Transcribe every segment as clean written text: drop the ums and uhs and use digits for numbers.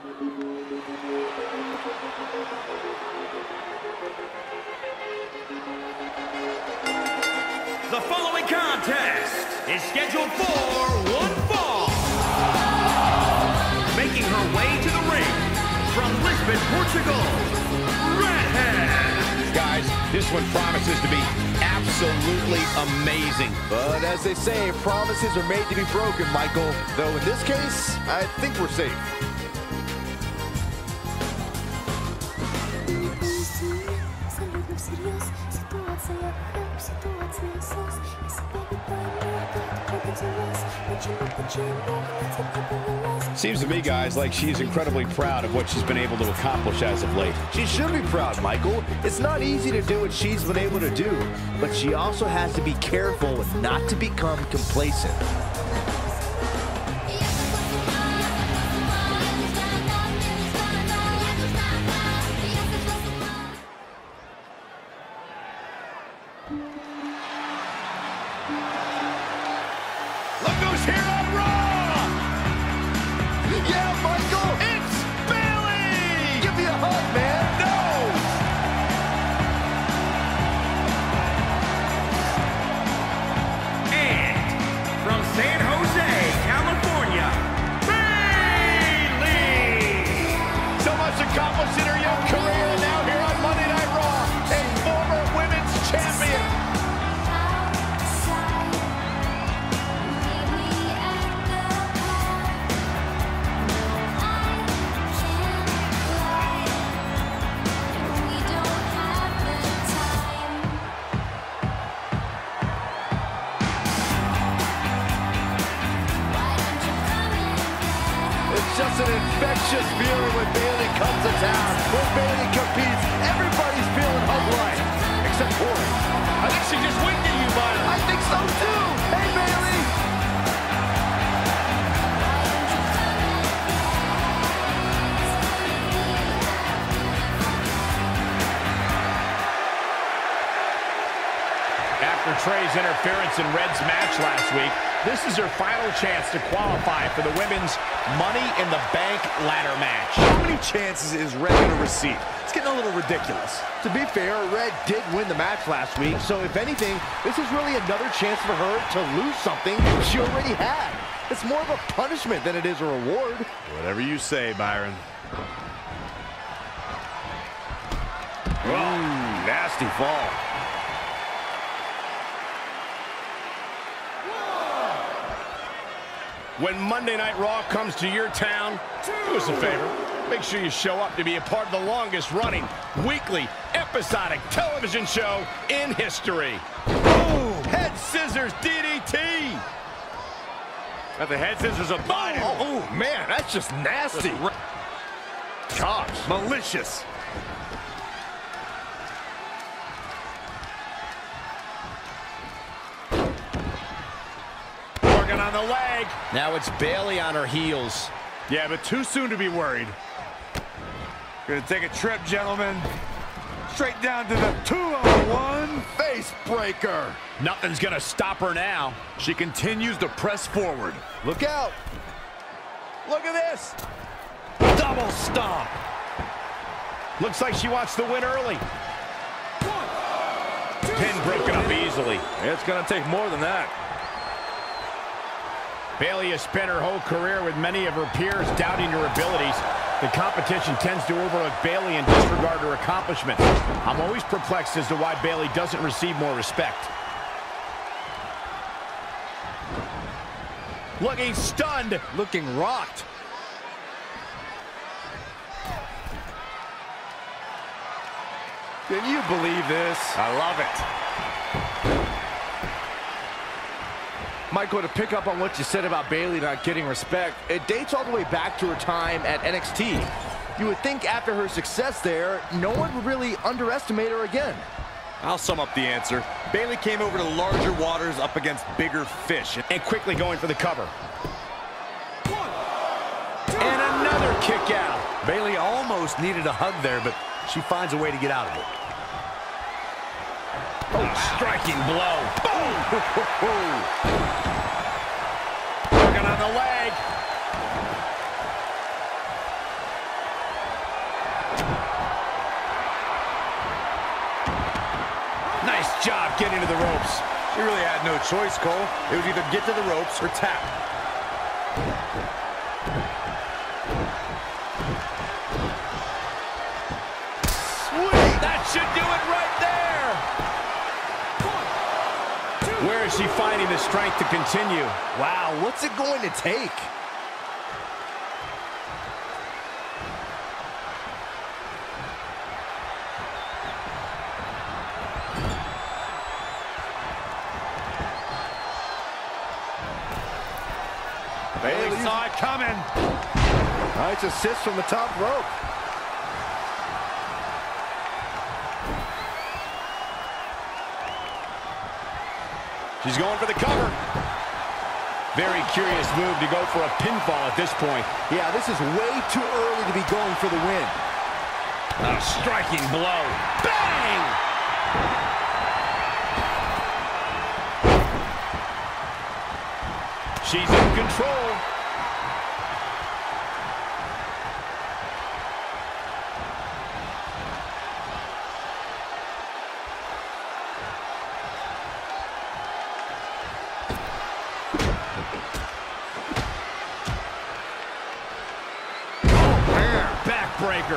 The following contest is scheduled for one fall. Making her way to the ring from Lisbon, Portugal, Redhead. Guys, this one promises to be absolutely amazing. But as they say, promises are made to be broken, Michael. Though in this case, I think we're safe. Seems to me, guys, like she's incredibly proud of what she's been able to accomplish as of late. She should be proud, Michael. It's not easy to do what she's been able to do, but she also has to be careful not to become complacent. Look who's here on Raw! Yeah, Michael! It's Bayley! Give me a hug, man! No! And from San Jose, California, Bayley! So much accomplished in her young career, and now here on Monday Night Raw, a former women's champion. It's just an infectious feeling when Bayley comes to town. When Bayley competes, everybody's feeling hug-like. Except Corey. I think she just winked at you, Byron. I think so, too! Hey, Bayley! After Trey's interference in Red's match last week, this is her final chance to qualify for the women's Money in the Bank ladder match. How many chances is Red going to receive? It's getting a little ridiculous. To be fair, Red did win the match last week, so if anything, this is really another chance for her to lose something she already had. It's more of a punishment than it is a reward. Whatever you say, Byron. Ooh, nasty fall. When Monday Night Raw comes to your town, do us a favor. Make sure you show up to be a part of the longest-running weekly episodic television show in history. Boom! Head scissors DDT! Got the head scissors of Biden. Oh, man, that's just nasty. Gosh, malicious. Working on the leg. Now it's Bayley on her heels. Yeah, but too soon to be worried. Gonna take a trip, gentlemen. Straight down to the 201 face breaker. Nothing's gonna stop her now. She continues to press forward. Look out. Look at this. Double stomp. Looks like she wants to win early. Pin broken up easily. It's gonna take more than that. Bayley has spent her whole career with many of her peers doubting her abilities. The competition tends to overlook Bayley and disregard her accomplishments. I'm always perplexed as to why Bayley doesn't receive more respect. Looking stunned. Looking rocked. Can you believe this? I love it. Michael, to pick up on what you said about Bayley not getting respect, it dates all the way back to her time at NXT. You would think after her success there, no one would really underestimate her again. I'll sum up the answer. Bayley came over to larger waters up against bigger fish. And quickly going for the cover. And another kick out. Bayley almost needed a hug there, but she finds a way to get out of it. Oh, striking blow. Boom! Working on the leg. job getting to the ropes. He really had no choice, Cole. It was either get to the ropes or tap. Sweet! That should do it right there! Where is she finding the strength to continue? Wow, what's it going to take? Bayley saw it coming. Nice assist from the top rope. She's going for the cover. Very curious move to go for a pinfall at this point. Yeah, this is way too early to be going for the win. A striking blow. Bang! She's in control. Backbreaker.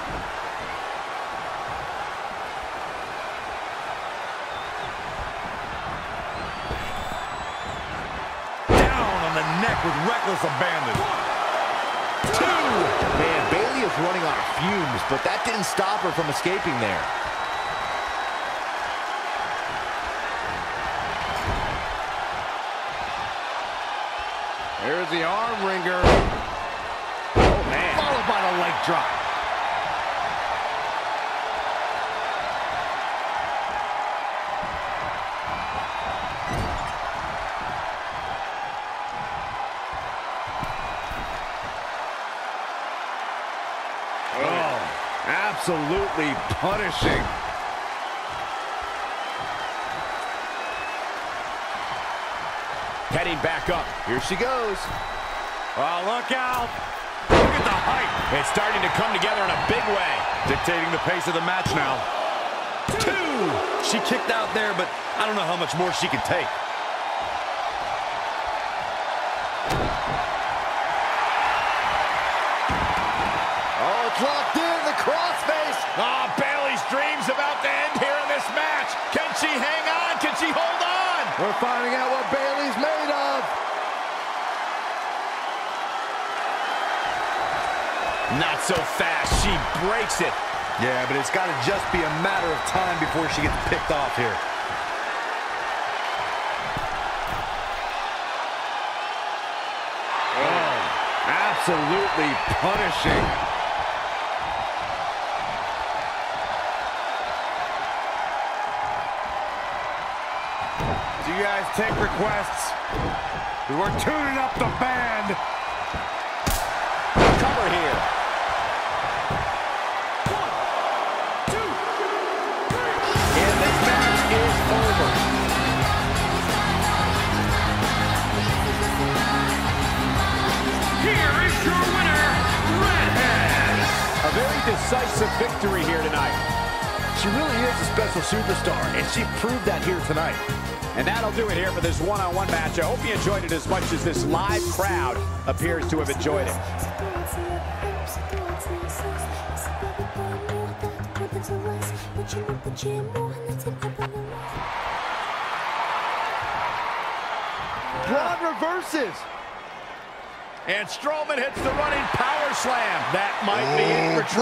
With reckless abandon. 2. Man, Bayley is running on fumes, but that didn't stop her from escaping there. There's the arm wringer. Oh, man. Followed by the leg drop. Absolutely punishing. Heading back up. Here she goes. Oh, look out. Look at the height. It's starting to come together in a big way. Dictating the pace of the match now. 2. She kicked out there, but I don't know how much more she can take. Oh, it's locked in. The crossface. Oh, Bayley's dreams about to end here in this match. Can she hang on? Can she hold on? We're finding out what Bayley's made of. Not so fast. She breaks it. Yeah, but it's got to just be a matter of time before she gets picked off here. Oh, absolutely punishing. Do you guys take requests? We're tuning up the band. Cover here. 1, 2, 3. And this match is over. Here is your winner, Redhead. A very decisive victory here tonight. She really is a special superstar, and she proved that here tonight. And that'll do it here for this one-on-one match. I hope you enjoyed it as much as this live crowd appears to have enjoyed it. Braun reverses. And Strowman hits the running power slam. That might be it for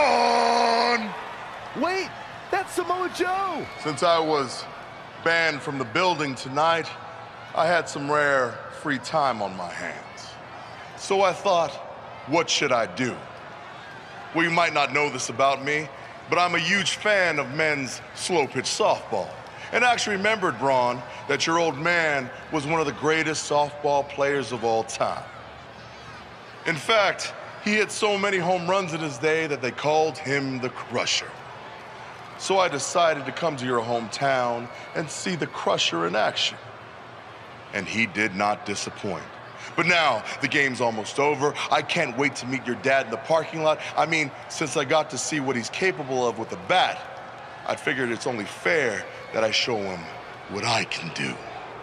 Trey. Wait, that's Samoa Joe. Since I was banned from the building tonight, I had some rare free time on my hands. So I thought, what should I do? Well, you might not know this about me, but I'm a huge fan of men's slow-pitch softball. And I actually remembered, Braun, that your old man was one of the greatest softball players of all time. In fact, he hit so many home runs in his day that they called him the Crusher. So I decided to come to your hometown and see the Crusher in action. And he did not disappoint. But now, the game's almost over. I can't wait to meet your dad in the parking lot. I mean, since I got to see what he's capable of with a bat, I figured it's only fair that I show him what I can do.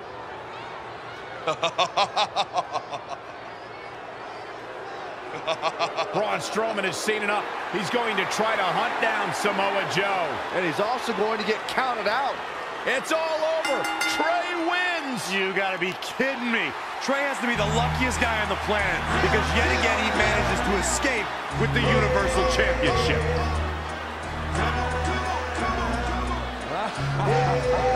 Braun Strowman has seen enough. He's going to try to hunt down Samoa Joe. And he's also going to get counted out. It's all over. Trey wins. You gotta be kidding me. Trey has to be the luckiest guy on the planet because yet again he manages to escape with the Universal Championship.